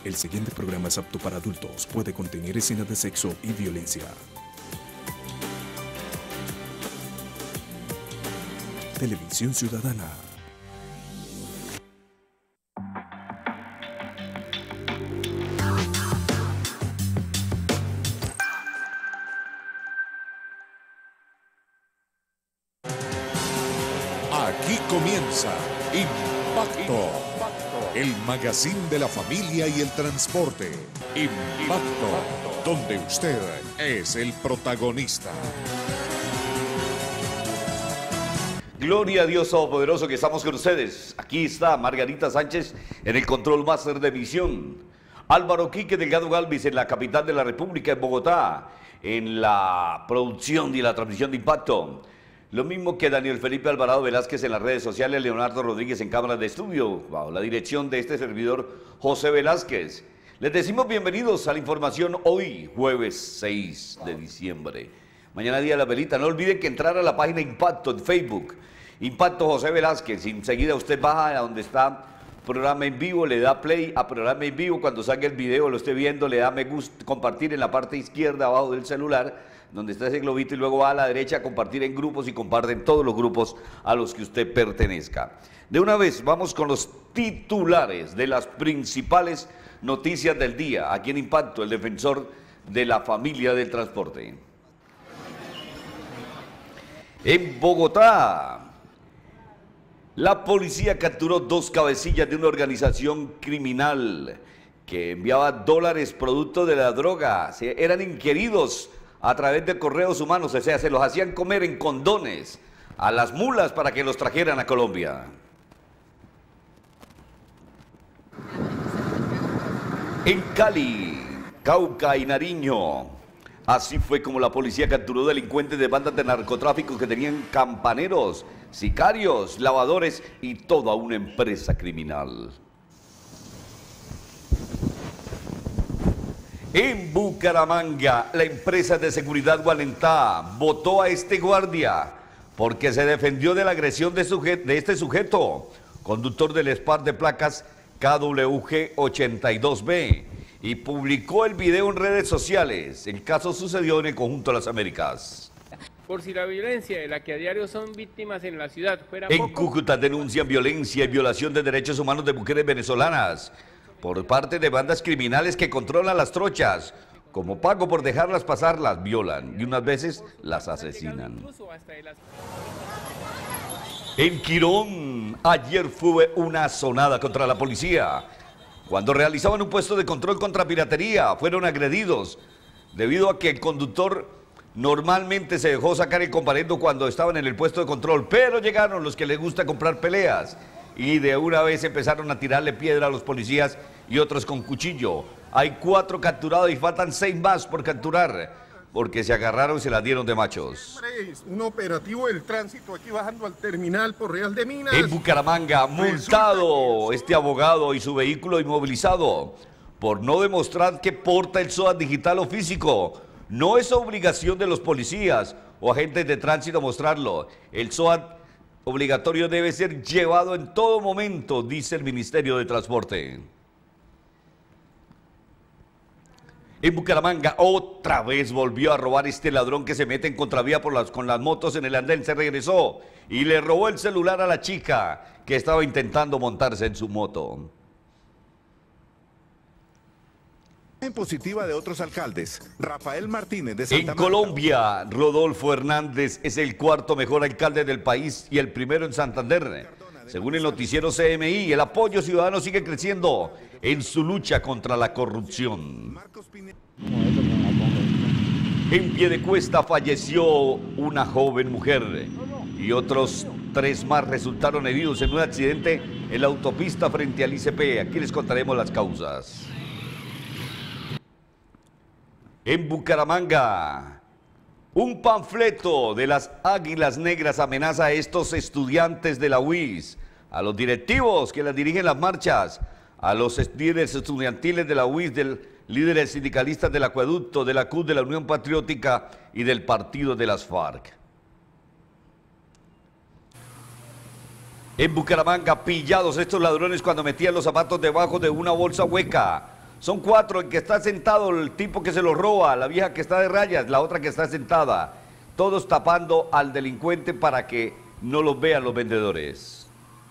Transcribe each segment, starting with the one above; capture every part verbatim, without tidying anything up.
El siguiente programa es apto para adultos. Puede contener escenas de sexo y violencia. Televisión Ciudadana. Aquí comienza Impacto, el magazine de la familia y el transporte. Impacto, donde usted es el protagonista. Gloria a Dios Todopoderoso que estamos con ustedes. Aquí está Margarita Sánchez en el Control Master de Emisión. Álvaro Quique Delgado Galvis en la capital de la República, en Bogotá, en la producción y la transmisión de Impacto. Lo mismo que Daniel Felipe Alvarado Velázquez en las redes sociales, Leonardo Rodríguez en cámaras de estudio, bajo la dirección de este servidor José Velázquez. Les decimos bienvenidos a la información hoy, jueves seis de diciembre. Mañana día de la velita. No olviden que entrar a la página Impacto en Facebook. Impacto José Velázquez. Enseguida usted baja a donde está programa en vivo, le da play a programa en vivo. Cuando salga el video, lo esté viendo, le da me gusta, compartir en la parte izquierda abajo del celular, donde está ese globito, y luego va a la derecha a compartir en grupos y comparten todos los grupos a los que usted pertenezca. De una vez vamos con los titulares de las principales noticias del día. Aquí en Impacto, el defensor de la familia del transporte. En Bogotá, la policía capturó dos cabecillas de una organización criminal que enviaba dólares producto de la droga. Se, eran inquiridos a través de correos humanos, o sea, se los hacían comer en condones a las mulas para que los trajeran a Colombia. En Cali, Cauca y Nariño, así fue como la policía capturó delincuentes de bandas de narcotráfico que tenían campaneros, sicarios, lavadores y toda una empresa criminal. En Bucaramanga, la empresa de seguridad Gualentá votó a este guardia porque se defendió de la agresión de, de este sujeto, conductor del Spar de placas K W G ochenta y dos B, y publicó el video en redes sociales. El caso sucedió en el conjunto de las Américas. Por si la violencia de la que a diario son víctimas en la ciudad fuera En poco... Cúcuta denuncian violencia y violación de derechos humanos de mujeres venezolanas por parte de bandas criminales que controlan las trochas. Como pago por dejarlas pasar, las violan y unas veces las asesinan. En Quirón, ayer fue una sonada contra la policía. Cuando realizaban un puesto de control contra piratería, fueron agredidos debido a que el conductor normalmente se dejó sacar el comparendo cuando estaban en el puesto de control, pero llegaron los que les gusta comprar peleas y de una vez empezaron a tirarle piedra a los policías y otros con cuchillo. Hay cuatro capturados y faltan seis más por capturar, porque se agarraron y se las dieron de machos. Un operativo del tránsito aquí bajando al terminal por Real de Minas. En Bucaramanga, multado este abogado y su vehículo inmovilizado por no demostrar que porta el SOAT digital o físico. No es obligación de los policías o agentes de tránsito mostrarlo. El SOAT obligatorio debe ser llevado en todo momento, dice el Ministerio de Transporte. En Bucaramanga, otra vez volvió a robar este ladrón que se mete en contravía por las, con las motos en el andén. Se regresó y le robó el celular a la chica que estaba intentando montarse en su moto. En positiva de otros alcaldes. Rafael Martínez de Santa En Marta. Colombia, Rodolfo Hernández es el cuarto mejor alcalde del país y el primero en Santander. Según el noticiero C M I, el apoyo ciudadano sigue creciendo en su lucha contra la corrupción. En Piedecuesta falleció una joven mujer y otros tres más resultaron heridos en un accidente en la autopista frente al I C P. Aquí les contaremos las causas. En Bucaramanga, un panfleto de las Águilas Negras amenaza a estos estudiantes de la U I S, a los directivos que las dirigen las marchas, a los líderes estudiantiles de la U I S, del líderes sindicalistas del Acueducto, de la C U D, de la Unión Patriótica y del partido de las FARC. En Bucaramanga, pillados estos ladrones cuando metían los zapatos debajo de una bolsa hueca. Son cuatro, el que está sentado, el tipo que se lo roba, la vieja que está de rayas, la otra que está sentada. Todos tapando al delincuente para que no los vean los vendedores.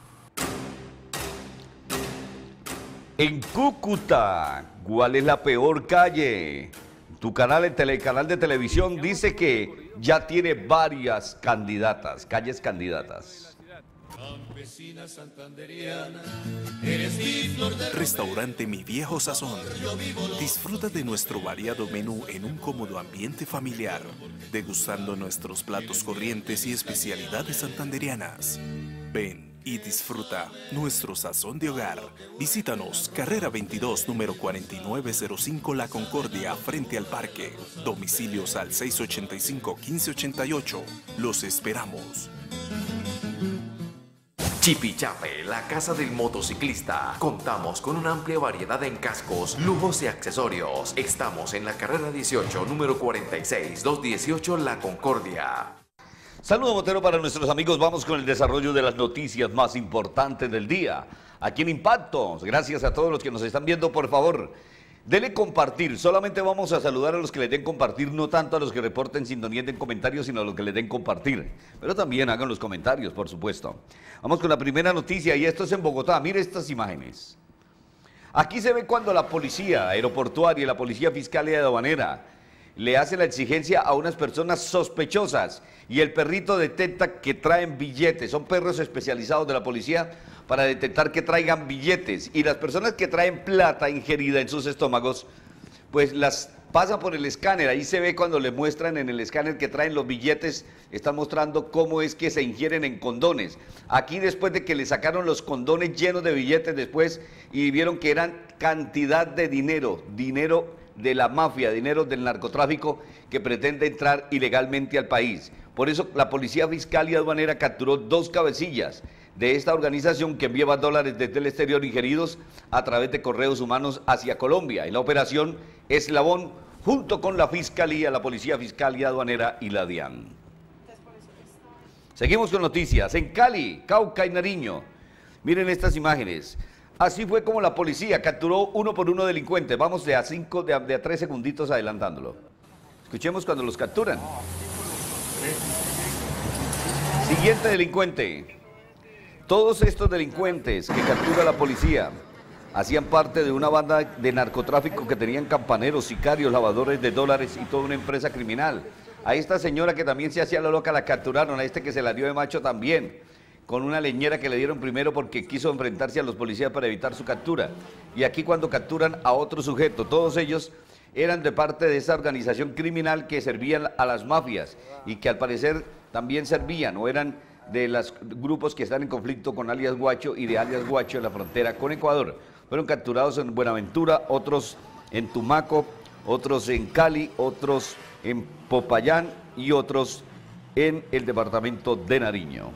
En Cúcuta, ¿cuál es la peor calle? Tu canal, el telecanal de televisión, dice que ya tiene varias candidatas, calles candidatas. Restaurante Mi Viejo Sazón. Disfruta de nuestro variado menú en un cómodo ambiente familiar, degustando nuestros platos corrientes y especialidades santanderianas. Ven y disfruta nuestro sazón de hogar. Visítanos, carrera veintidós, número cuarenta y nueve cero cinco La Concordia, frente al parque. Domicilios al seis ochenta y cinco, quince ochenta y ocho. Los esperamos. Chipichape, la casa del motociclista. Contamos con una amplia variedad en cascos, lujos y accesorios. Estamos en la carrera dieciocho, número cuarenta y seis, doscientos dieciocho La Concordia. Saludos, Motero, para nuestros amigos. Vamos con el desarrollo de las noticias más importantes del día. Aquí en Impacto. Gracias a todos los que nos están viendo, por favor. Dele compartir. Solamente vamos a saludar a los que le den compartir, no tanto a los que reporten sintonía en comentarios, sino a los que le den compartir. Pero también hagan los comentarios, por supuesto. Vamos con la primera noticia, y esto es en Bogotá. Mire estas imágenes. Aquí se ve cuando la policía aeroportuaria y la policía fiscal y aduanera le hace la exigencia a unas personas sospechosas y el perrito detecta que traen billetes. Son perros especializados de la policía para detectar que traigan billetes, y las personas que traen plata ingerida en sus estómagos, pues las pasa por el escáner. Ahí se ve cuando le muestran en el escáner que traen los billetes, están mostrando cómo es que se ingieren en condones. Aquí, después de que le sacaron los condones llenos de billetes después y vieron que eran cantidad de dinero, dinero de la mafia, dinero del narcotráfico que pretende entrar ilegalmente al país. Por eso la Policía Fiscal y Aduanera capturó dos cabecillas de esta organización que enviaba dólares desde el exterior ingeridos a través de correos humanos hacia Colombia. En la operación Eslabón, junto con la Fiscalía, la Policía Fiscal y Aduanera y la DIAN. Seguimos con noticias. En Cali, Cauca y Nariño, miren estas imágenes. Así fue como la policía capturó uno por uno delincuentes. Vamos de a cinco, de a, de a tres segunditos adelantándolo. Escuchemos cuando los capturan. Siguiente delincuente. Todos estos delincuentes que captura la policía hacían parte de una banda de narcotráfico que tenían campaneros, sicarios, lavadores de dólares y toda una empresa criminal. A esta señora que también se hacía la loca la capturaron, a este que se la dio de macho también, con una leñera que le dieron primero porque quiso enfrentarse a los policías para evitar su captura. Y aquí cuando capturan a otro sujeto, todos ellos eran de parte de esa organización criminal que servían a las mafias y que al parecer también servían o eran de los grupos que están en conflicto con alias Guacho y de alias Guacho en la frontera con Ecuador. Fueron capturados en Buenaventura, otros en Tumaco, otros en Cali, otros en Popayán y otros en el departamento de Nariño.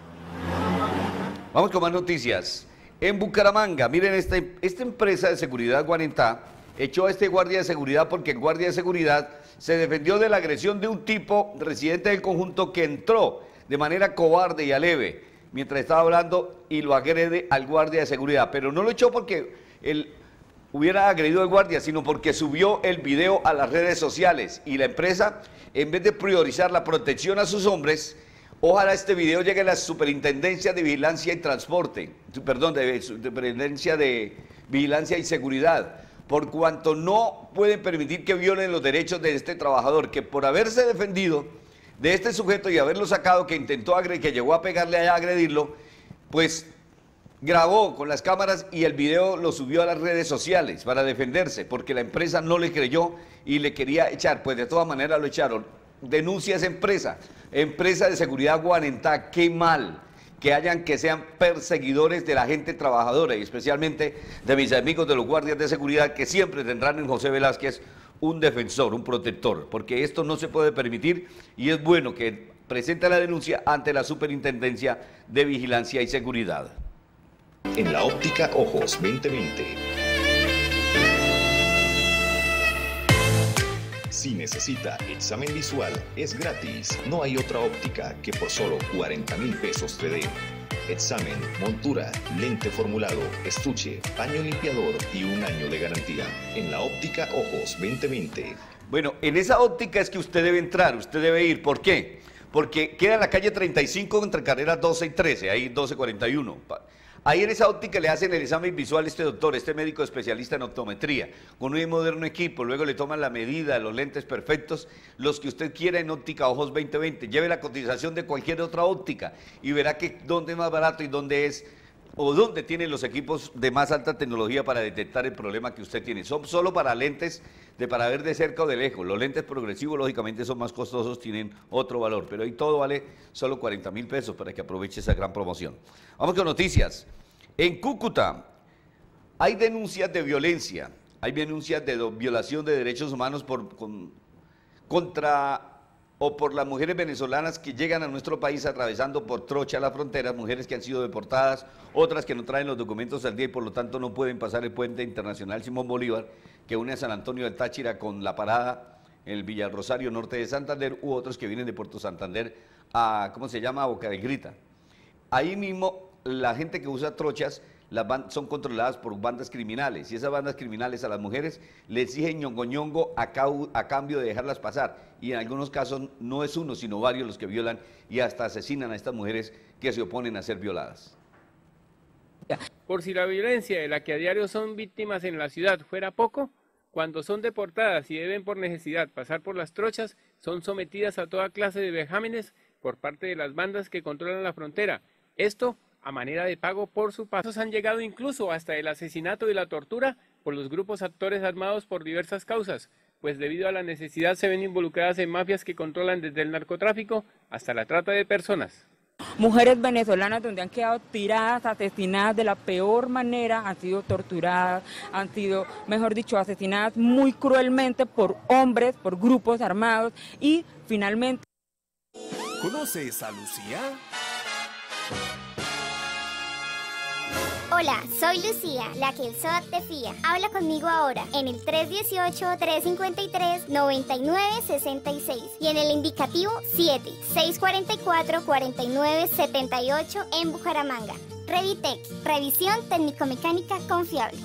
Vamos con más noticias. En Bucaramanga, miren, esta, esta empresa de seguridad Guarentá echó a este guardia de seguridad porque el guardia de seguridad se defendió de la agresión de un tipo residente del conjunto que entró de manera cobarde y aleve mientras estaba hablando y lo agrede al guardia de seguridad. Pero no lo echó porque él hubiera agredido al guardia, sino porque subió el video a las redes sociales y la empresa, en vez de priorizar la protección a sus hombres, ojalá este video llegue a la Superintendencia de Vigilancia y Transporte, perdón, de Superintendencia de Vigilancia y Seguridad, por cuanto no pueden permitir que violen los derechos de este trabajador, que por haberse defendido de este sujeto y haberlo sacado, que intentó agredir, que llegó a pegarle a agredirlo, pues grabó con las cámaras y el video lo subió a las redes sociales para defenderse, porque la empresa no le creyó y le quería echar, pues de todas maneras lo echaron. Denuncia esa empresa, empresa de seguridad Guarentá, qué mal que hayan que sean perseguidores de la gente trabajadora y especialmente de mis amigos de los guardias de seguridad, que siempre tendrán en José Velázquez un defensor, un protector, porque esto no se puede permitir y es bueno que presente la denuncia ante la Superintendencia de Vigilancia y Seguridad. En la óptica Ojos veinte veinte. Si necesita examen visual, es gratis. No hay otra óptica que por solo cuarenta mil pesos te dé. examen, montura, lente formulado, estuche, paño limpiador y un año de garantía. En la óptica Ojos veinte veinte. Bueno, en esa óptica es que usted debe entrar, usted debe ir. ¿Por qué? Porque queda en la calle treinta y cinco entre carreras doce y trece, ahí doce cuarenta y uno. Ahí en esa óptica le hacen el examen visual este doctor, este médico especialista en optometría, con un moderno equipo, luego le toman la medida, los lentes perfectos, los que usted quiera en óptica Ojos veinte veinte. Lleve la cotización de cualquier otra óptica y verá que dónde es más barato y dónde es, o dónde tienen los equipos de más alta tecnología para detectar el problema que usted tiene. Son solo para lentes de para ver de cerca o de lejos. Los lentes progresivos, lógicamente, son más costosos, tienen otro valor, pero ahí todo vale solo cuarenta mil pesos para que aproveche esa gran promoción. Vamos con noticias. En Cúcuta hay denuncias de violencia, hay denuncias de violación de derechos humanos por, con, contra o por las mujeres venezolanas que llegan a nuestro país atravesando por trocha la frontera, mujeres que han sido deportadas, otras que no traen los documentos al día y por lo tanto no pueden pasar el puente internacional Simón Bolívar, que une a San Antonio del Táchira con La Parada, el Villarrosario norte de Santander, u otros que vienen de Puerto Santander a, ¿cómo se llama?, a Boca de Grita. Ahí mismo la gente que usa trochas las son controladas por bandas criminales, y esas bandas criminales a las mujeres le exigen ñongo ñongo a, a cambio de dejarlas pasar, y en algunos casos no es uno sino varios los que violan y hasta asesinan a estas mujeres que se oponen a ser violadas. Por si la violencia de la que a diario son víctimas en la ciudad fuera poco, cuando son deportadas y deben por necesidad pasar por las trochas, son sometidas a toda clase de vejámenes por parte de las bandas que controlan la frontera. Esto a manera de pago por su paso. Han llegado incluso hasta el asesinato y la tortura por los grupos actores armados por diversas causas, pues debido a la necesidad se ven involucradas en mafias que controlan desde el narcotráfico hasta la trata de personas. Mujeres venezolanas donde han quedado tiradas, asesinadas de la peor manera, han sido torturadas, han sido, mejor dicho, asesinadas muy cruelmente por hombres, por grupos armados y finalmente... ¿Conoces a Lucía? Hola, soy Lucía, la que el S O A T te fía. Habla conmigo ahora en el tres uno ocho, tres cinco tres, nueve nueve seis seis y en el indicativo siete, seis cuatro cuatro, cuatro nueve siete ocho en Bucaramanga. Revitec, revisión técnico-mecánica confiable.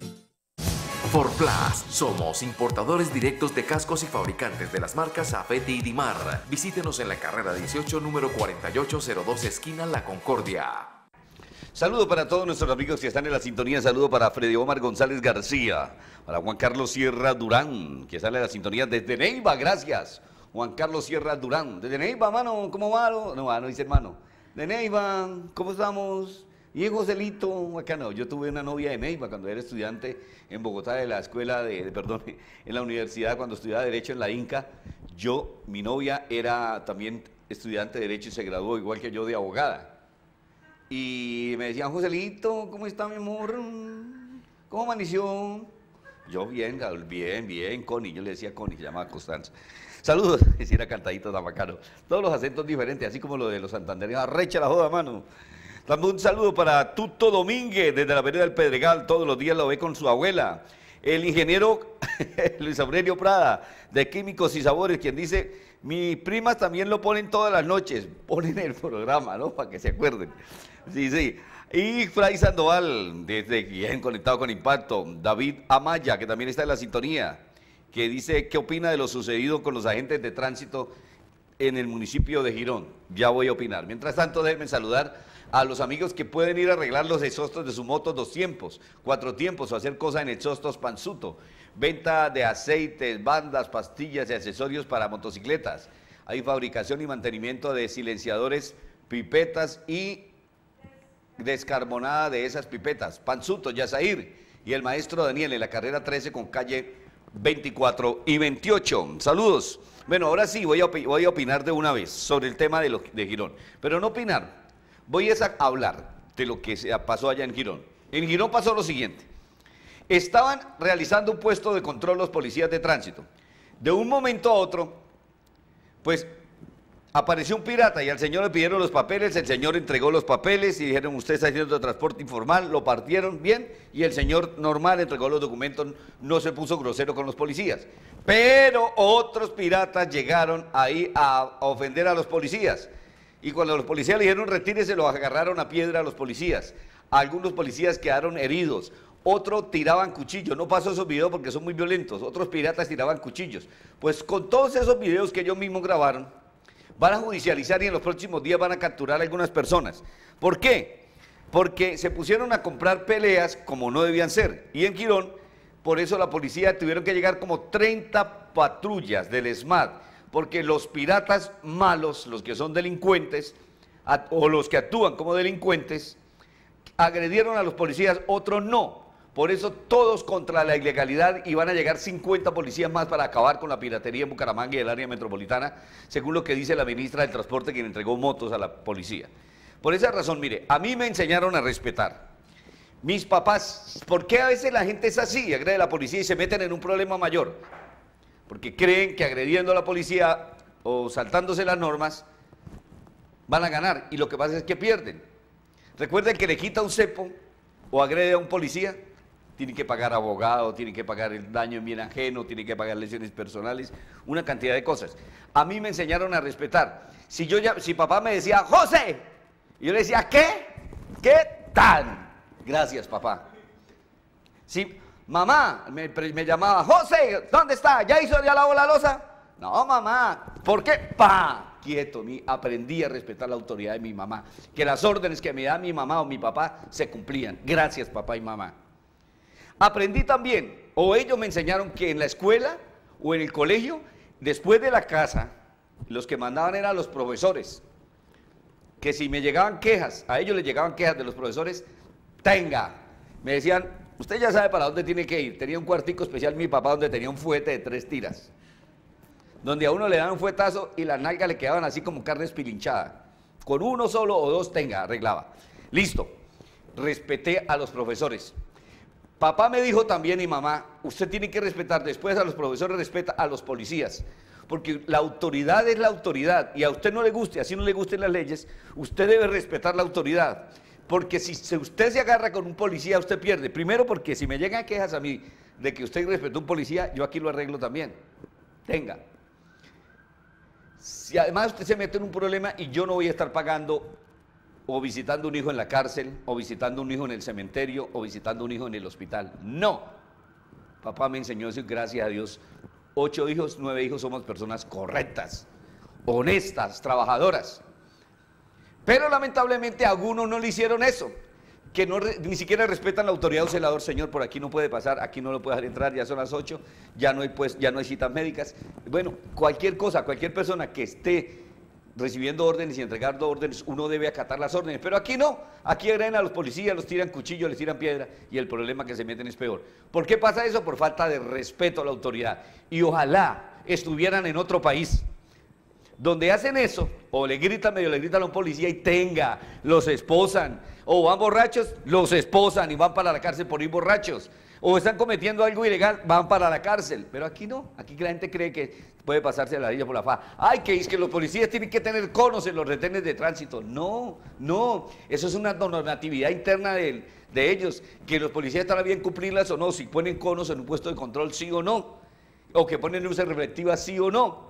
Forplas, somos importadores directos de cascos y fabricantes de las marcas Afeti y Dimar. Visítenos en la carrera dieciocho, número cuarenta y ocho cero dos, esquina La Concordia. Saludo para todos nuestros amigos que están en la sintonía, saludo para Freddy Omar González García, para Juan Carlos Sierra Durán, que sale en la sintonía desde Neiva, gracias, Juan Carlos Sierra Durán, desde Neiva, mano, ¿cómo va? No, no dice hermano, de Neiva, ¿cómo estamos? Y en Joselito, acá no, yo tuve una novia de Neiva cuando era estudiante en Bogotá de la escuela, de, de perdón, en la universidad cuando estudiaba Derecho en la Inca, yo, mi novia era también estudiante de Derecho y se graduó igual que yo de abogada. Y me decían, Joselito, ¿cómo está mi amor? ¿Cómo amaneció? Yo bien, bien, bien, Connie, yo le decía Connie, se llamaba Constanza. Saludos, si era cantadito tan bacano. Todos los acentos diferentes, así como lo de los santandereños. Arrecha la joda, mano. También un saludo para Tuto Domínguez, desde la vereda del Pedregal, todos los días lo ve con su abuela. El ingeniero Luis Aurelio Prada, de Químicos y Sabores, quien dice, mis primas también lo ponen todas las noches, ponen el programa, ¿no? Para que se acuerden. Sí, sí. Y Fray Sandoval, desde bien conectado con Impacto. David Amaya, que también está en la sintonía, que dice, ¿qué opina de lo sucedido con los agentes de tránsito en el municipio de Girón? Ya voy a opinar. Mientras tanto, déjenme saludar a los amigos que pueden ir a arreglar los exhaustos de su moto dos tiempos, cuatro tiempos o hacer cosas en Exhaustos Pansuto. Venta de aceites, bandas, pastillas y accesorios para motocicletas. Hay fabricación y mantenimiento de silenciadores, pipetas y descarbonada de esas pipetas. Pansuto, Yasair y el maestro Daniel en la carrera trece con calle veinticuatro y veintiocho. Saludos. Bueno, ahora sí voy a, voy a opinar de una vez sobre el tema de, lo, de Girón, pero no opinar, voy a hablar de lo que se pasó allá en Girón. En Girón pasó lo siguiente. Estaban realizando un puesto de control los policías de tránsito. De un momento a otro, pues apareció un pirata y al señor le pidieron los papeles, el señor entregó los papeles y dijeron, usted está haciendo transporte informal, lo partieron bien y el señor normal entregó los documentos, no se puso grosero con los policías. Pero otros piratas llegaron ahí a ofender a los policías Y cuando los policías le dijeron retírese, los agarraron a piedra a los policías. Algunos policías quedaron heridos, otros tiraban cuchillos. No paso esos videos porque son muy violentos. Otros piratas tiraban cuchillos. Pues con todos esos videos que ellos mismos grabaron, van a judicializar y en los próximos días van a capturar a algunas personas. ¿Por qué? Porque se pusieron a comprar peleas como no debían ser. Y en Girón, por eso la policía tuvieron que llegar como treinta patrullas del ESMAD, porque los piratas malos, los que son delincuentes, o los que actúan como delincuentes, agredieron a los policías, otros no. Por eso todos contra la ilegalidad, y van a llegar cincuenta policías más para acabar con la piratería en Bucaramanga y el área metropolitana, según lo que dice la ministra del Transporte, quien entregó motos a la policía. Por esa razón, mire, a mí me enseñaron a respetar. Mis papás, ¿por qué a veces la gente es así, agrede a la policía y se meten en un problema mayor? Porque creen que agrediendo a la policía o saltándose las normas van a ganar, y lo que pasa es que pierden. Recuerden que le quita un cepo o agrede a un policía, tiene que pagar abogado, tiene que pagar el daño en bien ajeno, tiene que pagar lesiones personales, una cantidad de cosas. A mí me enseñaron a respetar. Si yo ya, si papá me decía, José, y yo le decía, ¿qué? ¿Qué tal? Gracias, papá. Si mamá me, me llamaba, José, ¿dónde está? ¿Ya hizo, ya lavó la loza? No, mamá. ¿Por qué? Pa, quieto. Mi, aprendí a respetar la autoridad de mi mamá, que las órdenes que me da mi mamá o mi papá se cumplían. Gracias, papá y mamá. Aprendí también, o ellos me enseñaron, que en la escuela o en el colegio, después de la casa, los que mandaban eran los profesores. Que si me llegaban quejas, a ellos les llegaban quejas de los profesores, tenga, me decían, usted ya sabe para dónde tiene que ir. Tenía un cuartico especial mi papá donde tenía un fuete de tres tiras, donde a uno le daban un fuetazo y las nalgas le quedaban así como carne espilinchada. Con uno solo o dos, tenga, arreglaba. Listo, respeté a los profesores. Papá me dijo también, y mamá, usted tiene que respetar, después a los profesores, respeta a los policías, porque la autoridad es la autoridad, y a usted no le guste, así no le gusten las leyes, usted debe respetar la autoridad. Porque si usted se agarra con un policía, usted pierde. Primero porque si me llegan quejas a mí de que usted respetó a un policía, yo aquí lo arreglo también. Tenga. Si además usted se mete en un problema y yo no voy a estar pagando o visitando un hijo en la cárcel, o visitando un hijo en el cementerio, o visitando un hijo en el hospital. No. Papá me enseñó eso y gracias a Dios, ocho hijos, nueve hijos, somos personas correctas, honestas, trabajadoras. Pero lamentablemente a algunos no le hicieron eso, que no, ni siquiera respetan la autoridad de un celador. Señor, por aquí no puede pasar, aquí no lo puede dejar entrar, ya son las ocho, ya no hay, pues, ya no hay citas médicas. Bueno, cualquier cosa, cualquier persona que esté recibiendo órdenes y entregando órdenes, uno debe acatar las órdenes, pero aquí no, aquí agreden a los policías, los tiran cuchillos, les tiran piedra, y el problema que se meten es peor. ¿Por qué pasa eso? Por falta de respeto a la autoridad, y ojalá estuvieran en otro país, donde hacen eso, o le gritan, medio le gritan a un policía y tenga, los esposan, o van borrachos, los esposan y van para la cárcel por ir borrachos, o están cometiendo algo ilegal, van para la cárcel. Pero aquí no, aquí la gente cree que puede pasarse a la orilla por la faja. Ay, que es que los policías tienen que tener conos en los retenes de tránsito. No, no, eso es una normatividad interna de, de ellos, que los policías están bien cumplirlas o no, si ponen conos en un puesto de control sí o no, o que ponen luces reflectivas sí o no,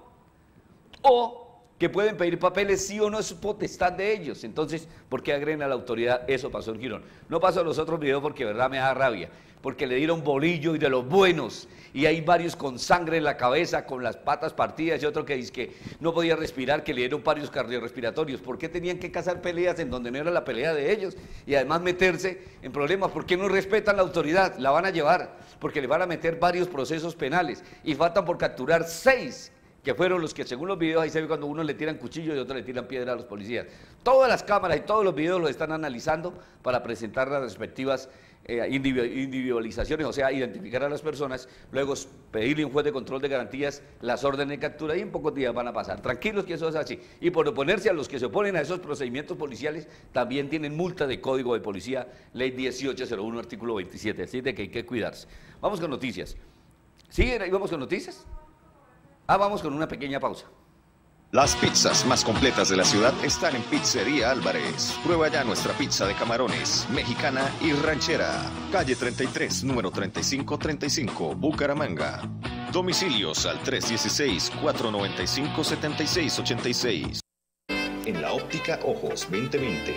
o que pueden pedir papeles sí o no, es potestad de ellos. Entonces, ¿por qué agreden a la autoridad? Eso pasó en Girón. No pasó a los otros videos porque de verdad me da rabia, porque le dieron bolillo y de los buenos, y hay varios con sangre en la cabeza, con las patas partidas, y otro que dice que no podía respirar, que le dieron varios cardiorrespiratorios. ¿Por qué tenían que cazar peleas en donde no era la pelea de ellos? Y además meterse en problemas. ¿Por qué no respetan la autoridad? La van a llevar, porque le van a meter varios procesos penales, y faltan por capturar seis, que fueron los que según los videos ahí se ve cuando uno le tiran cuchillo y otro le tiran piedra a los policías. Todas las cámaras y todos los videos los están analizando para presentar las respectivas eh, individualizaciones, o sea, identificar a las personas, luego pedirle a un juez de control de garantías las órdenes de captura, y en pocos días van a pasar. Tranquilos que eso es así. Y por oponerse a los que se oponen a esos procedimientos policiales, también tienen multa de Código de Policía, Ley dieciocho cero uno, artículo veintisiete, así de que hay que cuidarse. Vamos con noticias. ¿Sí? ¿Ahí vamos con noticias? Ah, vamos con una pequeña pausa. Las pizzas más completas de la ciudad están en Pizzería Álvarez. Prueba ya nuestra pizza de camarones, mexicana y ranchera. Calle treinta y tres, número treinta y cinco treinta y cinco, Bucaramanga. Domicilios al tres uno seis, cuatro nueve cinco, siete seis ocho seis. en la óptica Ojos veinte veinte.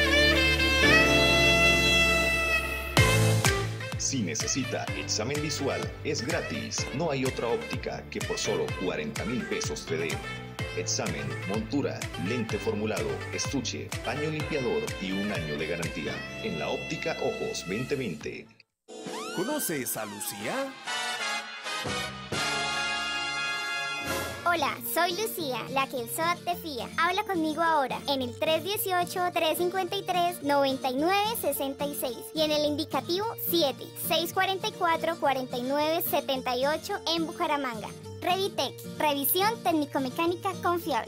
Si necesita examen visual, es gratis. No hay otra óptica que por solo cuarenta mil pesos te dé examen, montura, lente formulado, estuche, paño limpiador y un año de garantía. En la óptica Ojos veinte veinte. ¿Conoces a Lucía? Hola, soy Lucía, la que el S O A T te fía. Habla conmigo ahora en el tres uno ocho, tres cinco tres, nueve nueve seis seis y en el indicativo siete, seis cuatro cuatro, cuatro nueve siete ocho en Bucaramanga. Revitec, revisión técnico-mecánica confiable.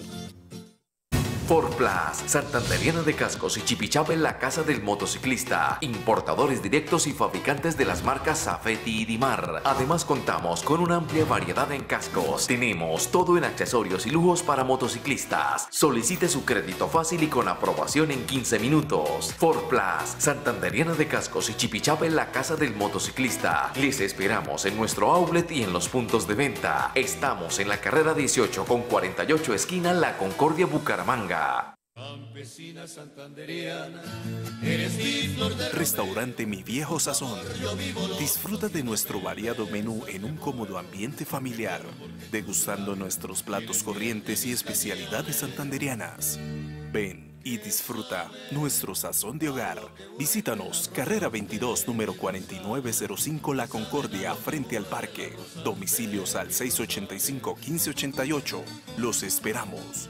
Forplas, Santanderiana de Cascos y Chipichapa en la casa del motociclista. Importadores directos y fabricantes de las marcas Safety y Dimar. Además contamos con una amplia variedad en cascos. Tenemos todo en accesorios y lujos para motociclistas. Solicite su crédito fácil y con aprobación en quince minutos. Forplas, Santanderiana de Cascos y Chipichapa en la casa del motociclista. Les esperamos en nuestro outlet y en los puntos de venta. Estamos en la carrera dieciocho con cuarenta y ocho esquina La Concordia, Bucaramanga. Campesina santanderiana, eres mi flor de Restaurante Mi Viejo Sazón. Disfruta de nuestro variado menú en un cómodo ambiente familiar, degustando nuestros platos corrientes y especialidades santanderianas. Ven y disfruta nuestro sazón de hogar. Visítanos, carrera veintidós, número cuarenta y nueve cero cinco La Concordia, frente al parque. Domicilios al seis ochenta y cinco, quince ochenta y ocho. Los esperamos.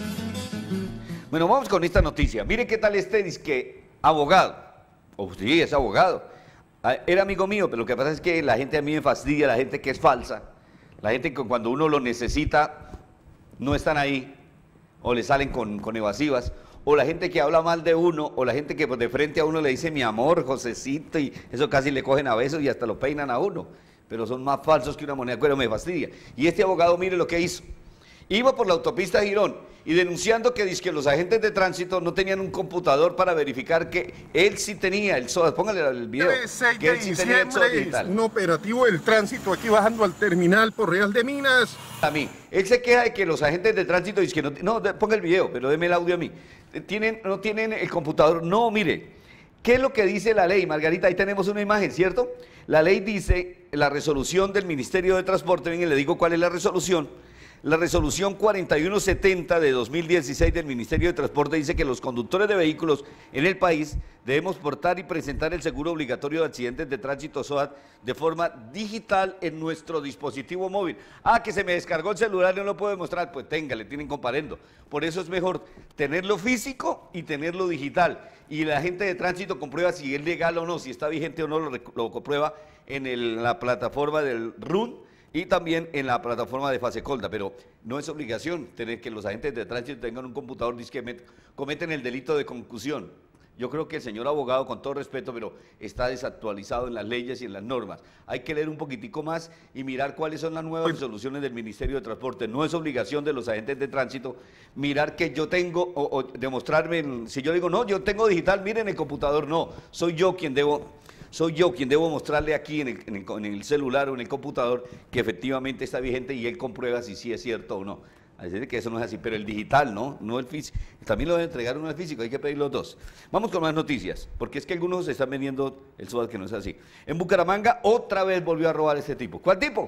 Bueno, vamos con esta noticia. Mire qué tal este disque abogado. Oh, sí, es abogado. Era amigo mío, pero lo que pasa es que la gente a mí me fastidia, la gente que es falsa. La gente que cuando uno lo necesita no están ahí, o le salen con, con evasivas, o la gente que habla mal de uno, o la gente que pues, de frente a uno le dice mi amor, Josecito, y eso casi le cogen a besos y hasta lo peinan a uno. Pero son más falsos que una moneda de cuero, me fastidia. Y este abogado, mire lo que hizo. Iba por la autopista Girón y denunciando que, que los agentes de tránsito no tenían un computador para verificar que él sí tenía el S O A. Póngale el video. seis Que de él sí tenía el S O A diciembre, digital. un operativo del tránsito aquí bajando al terminal por Real de Minas. A mí. Él se queja de que los agentes de tránsito dicen que no, no, ponga el video, pero deme el audio a mí. ¿Tienen, no tienen el computador? No, mire. ¿Qué es lo que dice la ley, Margarita? Ahí tenemos una imagen, ¿cierto? La ley dice, la resolución del Ministerio de Transporte, bien, le digo cuál es la resolución. La resolución cuarenta y uno setenta de dos mil dieciséis del Ministerio de Transporte dice que los conductores de vehículos en el país debemos portar y presentar el seguro obligatorio de accidentes de tránsito S O A T de forma digital en nuestro dispositivo móvil. Ah, que se me descargó el celular y no lo puedo demostrar, pues tenga, le tienen comparendo. Por eso es mejor tenerlo físico y tenerlo digital. Y la gente de tránsito comprueba si es legal o no, si está vigente o no, lo, lo comprueba en el, la plataforma del R U N y también en la plataforma de Fasecolda, pero no es obligación tener que los agentes de tránsito tengan un computador, dice que cometen el delito de concusión. Yo creo que el señor abogado, con todo respeto, pero está desactualizado en las leyes y en las normas. Hay que leer un poquitico más y mirar cuáles son las nuevas resoluciones del Ministerio de Transporte. No es obligación de los agentes de tránsito mirar que yo tengo o, o demostrarme, si yo digo, no, yo tengo digital, miren el computador, no, soy yo quien debo... Soy yo quien debo mostrarle aquí en el, en, el, en el celular o en el computador que efectivamente está vigente y él comprueba si sí es cierto o no. Así que eso no es así, pero el digital, ¿no? No el físico. También lo debe entregar uno al físico, hay que pedir los dos. Vamos con más noticias, porque es que algunos se están vendiendo el S O A T que no es así. En Bucaramanga otra vez volvió a robar este tipo. ¿Cuál tipo?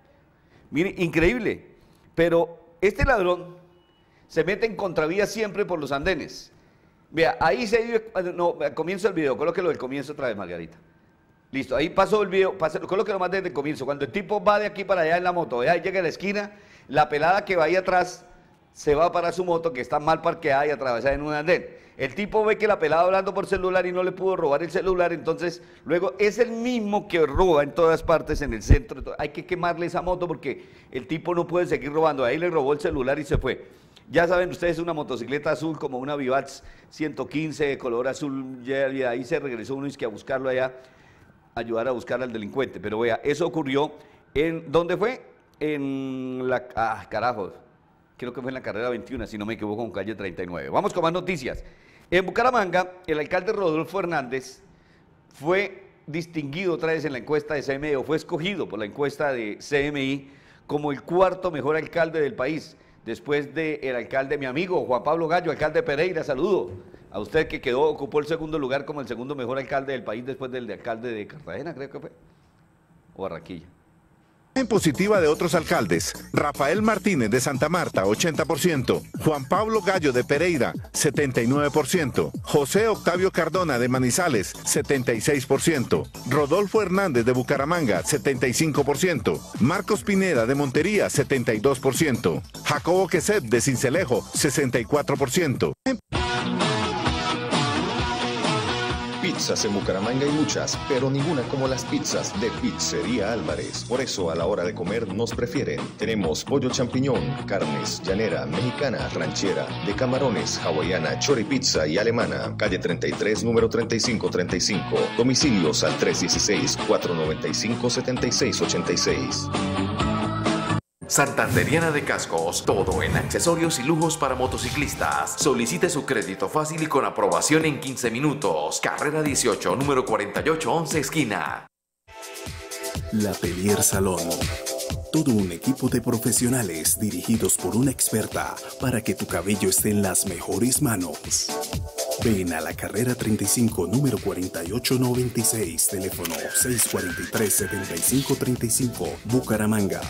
Mire, increíble. Pero este ladrón se mete en contravía siempre por los andenes. Vea, ahí se vive, no, comienzo el video, colóquelo del comienzo otra vez, Margarita. Listo, ahí pasó el video, colóquelo más desde el comienzo. Cuando el tipo va de aquí para allá en la moto, ahí llega a la esquina, la pelada que va ahí atrás se va para su moto que está mal parqueada y atravesada en un andén. El tipo ve que la pelada hablando por celular y no le pudo robar el celular, entonces luego es el mismo que roba en todas partes en el centro. Hay que quemarle esa moto porque el tipo no puede seguir robando. Ahí le robó el celular y se fue. Ya saben ustedes, una motocicleta azul como una Vivaz ciento quince de color azul, ya, ya ahí se regresó uno y es que a buscarlo allá, ayudar a buscar al delincuente. Pero vea, eso ocurrió en, ¿dónde fue? En la, ah, carajo, creo que fue en la carrera veintiuno, si no me equivoco, con calle treinta y nueve. Vamos con más noticias. En Bucaramanga, el alcalde Rodolfo Hernández fue distinguido otra vez en la encuesta de C M I, o fue escogido por la encuesta de C M I como el cuarto mejor alcalde del país, después del alcalde, mi amigo Juan Pablo Gallo, alcalde de Pereira, saludo. A usted que quedó, ocupó el segundo lugar como el segundo mejor alcalde del país después del de alcalde de Cartagena, creo que fue, o Barranquilla. En positiva de otros alcaldes: Rafael Martínez de Santa Marta, ochenta por ciento, Juan Pablo Gallo de Pereira, setenta y nueve por ciento, José Octavio Cardona de Manizales, setenta y seis por ciento, Rodolfo Hernández de Bucaramanga, setenta y cinco por ciento, Marcos Pineda de Montería, setenta y dos por ciento, Jacobo Queset de Sincelejo, sesenta y cuatro por ciento. Pizzas en Bucaramanga hay muchas, pero ninguna como las pizzas de Pizzería Álvarez. Por eso a la hora de comer nos prefieren. Tenemos pollo champiñón, carnes, llanera, mexicana, ranchera, de camarones, hawaiana, choripizza y alemana. Calle treinta y tres, número treinta y cinco treinta y cinco. Domicilios al tres uno seis, cuatro nueve cinco, siete seis ocho seis. Santanderiana de Cascos, todo en accesorios y lujos para motociclistas. Solicite su crédito fácil y con aprobación en quince minutos. Carrera dieciocho, número cuarenta y ocho once, esquina. La Pelier Salón. Todo un equipo de profesionales dirigidos por una experta para que tu cabello esté en las mejores manos. Ven a la carrera treinta y cinco, número cuarenta y ocho noventa y seis, teléfono seis cuatro tres, siete cinco tres cinco, Bucaramanga.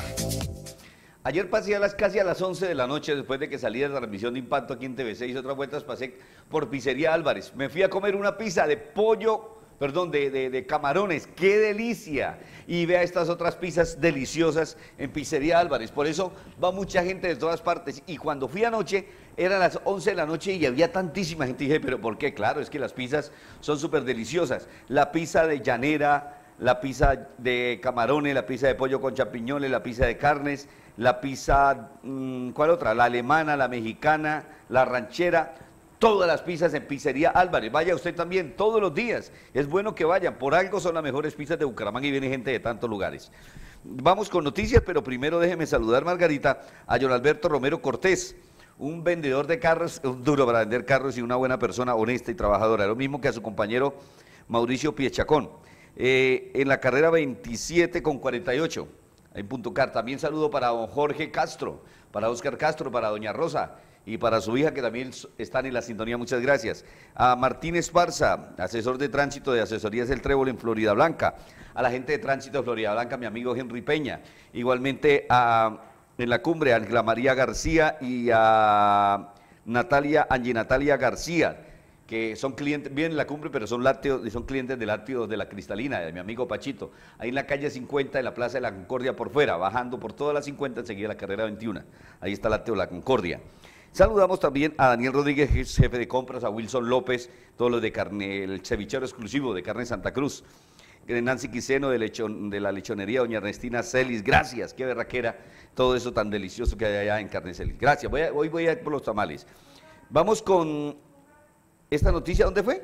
Ayer pasé a las casi a las once de la noche, después de que salí de la transmisión de Impacto aquí en T V seis, otras vueltas pasé por Pizzería Álvarez. Me fui a comer una pizza de pollo, perdón, de, de, de camarones. ¡Qué delicia! Y vea estas otras pizzas deliciosas en Pizzería Álvarez. Por eso va mucha gente de todas partes. Y cuando fui anoche, eran las once de la noche y había tantísima gente. Y dije, ¿pero por qué? Claro, es que las pizzas son súper deliciosas. La pizza de llanera, la pizza de camarones, la pizza de pollo con champiñones, la pizza de carnes, la pizza, mmm, ¿cuál otra? La alemana, la mexicana, la ranchera, todas las pizzas en Pizzería Álvarez. Vaya usted también todos los días, es bueno que vayan, por algo son las mejores pizzas de Bucaramanga y viene gente de tantos lugares. Vamos con noticias, pero primero déjeme saludar, Margarita, a John Alberto Romero Cortés, un vendedor de carros, un duro para vender carros y una buena persona honesta y trabajadora, lo mismo que a su compañero Mauricio Piechacón. Eh, en la carrera veintisiete con cuarenta y ocho, en Punto Car. También saludo para don Jorge Castro, para Oscar Castro, para doña Rosa y para su hija que también están en la sintonía, muchas gracias. A Martín Esparza, asesor de tránsito de Asesorías El Trébol en Florida Blanca. A la gente de tránsito de Florida Blanca, mi amigo Henry Peña. Igualmente a, en la cumbre, a Ángela María García y a Natalia, Angie Natalia García, que son clientes, vienen en la cumbre, pero son lácteos, son clientes de lácteos de la Cristalina, de mi amigo Pachito, ahí en la calle cincuenta, en la Plaza de la Concordia por fuera, bajando por toda la cincuenta, enseguida la carrera veintiuno, ahí está Lácteo La Concordia. Saludamos también a Daniel Rodríguez, jefe de compras, a Wilson López, todos los de carne, el cevichero exclusivo de Carne Santa Cruz, Nancy Quiseno de, lechon, de la lechonería, doña Ernestina Celis, gracias, qué berraquera, todo eso tan delicioso que hay allá en Carne Celis, gracias, voy a, hoy voy a ir por los tamales. Vamos con... ¿Esta noticia dónde fue?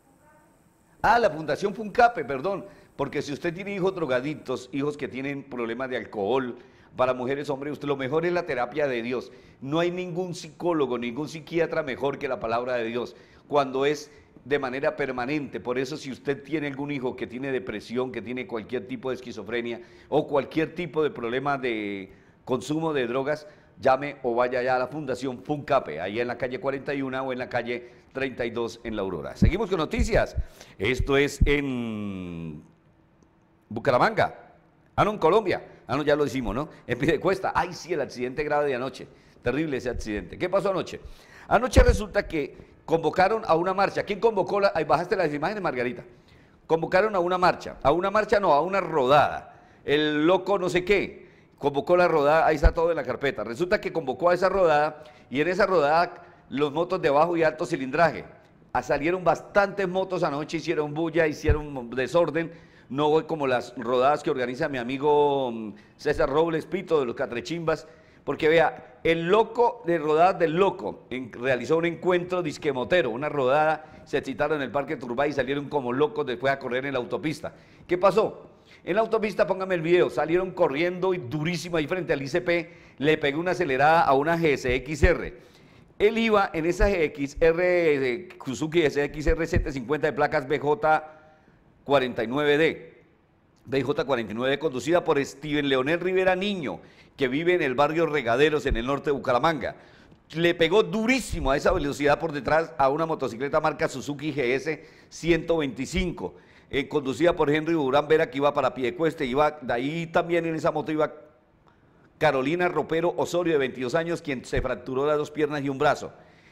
Ah, la Fundación Funcape, perdón, porque si usted tiene hijos drogadictos, hijos que tienen problemas de alcohol, para mujeres, hombres, usted lo mejor es la terapia de Dios. No hay ningún psicólogo, ningún psiquiatra mejor que la palabra de Dios, cuando es de manera permanente. Por eso, si usted tiene algún hijo que tiene depresión, que tiene cualquier tipo de esquizofrenia o cualquier tipo de problema de consumo de drogas, llame o vaya ya a la Fundación Funcape, ahí en la calle cuarenta y uno o en la calle treinta y dos en La Aurora. Seguimos con noticias. Esto es en Bucaramanga. Ah, no, en Colombia. Ah, no, ya lo decimos, ¿no? En Piedecuesta. Ay, sí, el accidente grave de anoche. Terrible ese accidente. ¿Qué pasó anoche? Anoche resulta que convocaron a una marcha. ¿Quién convocó? La... Ahí bajaste las imágenes, Margarita. Convocaron a una marcha. A una marcha no, a una rodada. El loco no sé qué. Convocó la rodada, ahí está todo en la carpeta. Resulta que convocó a esa rodada y en esa rodada los motos de bajo y alto cilindraje. Ah, salieron bastantes motos anoche, hicieron bulla, hicieron desorden. No voy como las rodadas que organiza mi amigo César Robles Pito de los Catrechimbas, porque vea, el loco de rodadas del loco en, realizó un encuentro disquemotero, una rodada, se citaron en el Parque Turbay y salieron como locos después a correr en la autopista. ¿Qué pasó? En la autopista, póngame el video, salieron corriendo y durísimo ahí frente al I C P, le pegó una acelerada a una G S X R. Él iba en esa G X R, Suzuki G S X R setecientos cincuenta de placas B J cuarenta y nueve D. B J cuarenta y nueve, conducida por Steven Leonel Rivera Niño, que vive en el barrio Regaderos, en el norte de Bucaramanga. Le pegó durísimo a esa velocidad por detrás a una motocicleta marca Suzuki G S ciento veinticinco, eh, conducida por Henry Durán Vera, que iba para Piedecuesta. Iba, de ahí también en esa moto iba Carolina Ropero Osorio, de veintidós años, quien se fracturó las dos piernas y un brazo.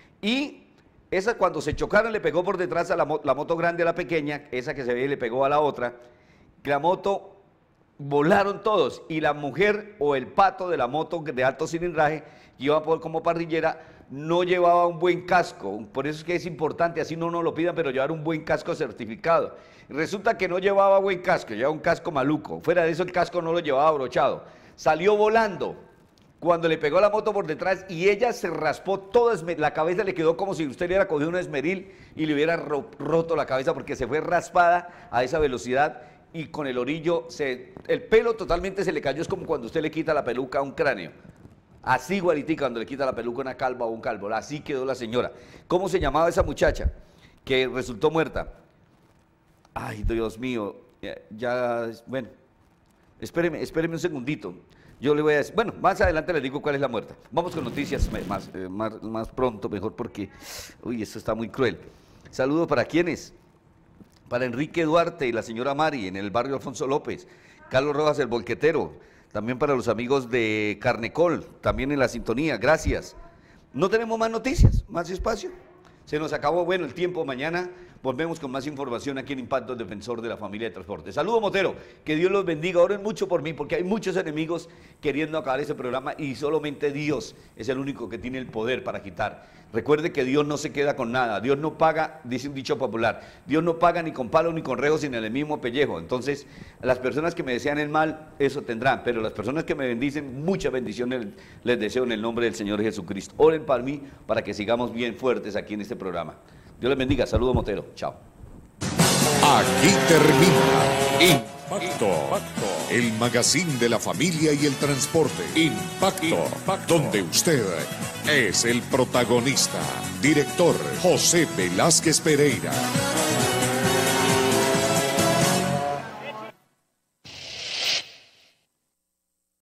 Y esa, cuando se chocaron, le pegó por detrás a la, mo la moto grande a la pequeña, esa que se ve, le pegó a la otra. La moto, volaron todos, y la mujer o el pato de la moto de alto cilindraje, que iba por, como parrillera, no llevaba un buen casco. Por eso es que es importante, así no nos lo pidan, pero llevar un buen casco certificado. Resulta que no llevaba buen casco, llevaba un casco maluco. Fuera de eso, el casco no lo llevaba abrochado. Salió volando cuando le pegó la moto por detrás, y ella se raspó toda, la cabeza le quedó como si usted le hubiera cogido un esmeril y le hubiera ro roto la cabeza, porque se fue raspada a esa velocidad. Y con el orillo, se, el pelo totalmente se le cayó. Es como cuando usted le quita la peluca a un cráneo. Así igualitica cuando le quita la peluca a una calva o un calvo. Así quedó la señora. ¿Cómo se llamaba esa muchacha que resultó muerta? Ay, Dios mío. Ya, ya bueno, espéreme, espéreme un segundito. Yo le voy a decir, bueno, más adelante le digo cuál es la muerta. Vamos con noticias más, eh, más, más pronto, mejor, porque, uy, esto está muy cruel. Saludos para quienes. Para Enrique Duarte y la señora Mari en el barrio Alfonso López, Carlos Rojas el Bolquetero, también para los amigos de Carnecol, también en la sintonía, gracias. No tenemos más noticias, más espacio, se nos acabó, bueno, el tiempo. Mañana volvemos con más información aquí en Impacto Defensor de la Familia de Transporte. Saludos, Motero, que Dios los bendiga, oren mucho por mí, porque hay muchos enemigos queriendo acabar ese programa, y solamente Dios es el único que tiene el poder para quitar. Recuerde que Dios no se queda con nada, Dios no paga, dice un dicho popular, Dios no paga ni con palo ni con rejo, sino en el mismo pellejo. Entonces, las personas que me desean el mal, eso tendrán, pero las personas que me bendicen, muchas bendiciones les deseo en el nombre del Señor Jesucristo. Oren para mí, para que sigamos bien fuertes aquí en este programa. Dios les bendiga, saludos, Motero, chao. Aquí termina Impacto, el magazine de la familia y el transporte. Impacto, Impacto, donde usted es el protagonista. Director José Velázquez Pereira.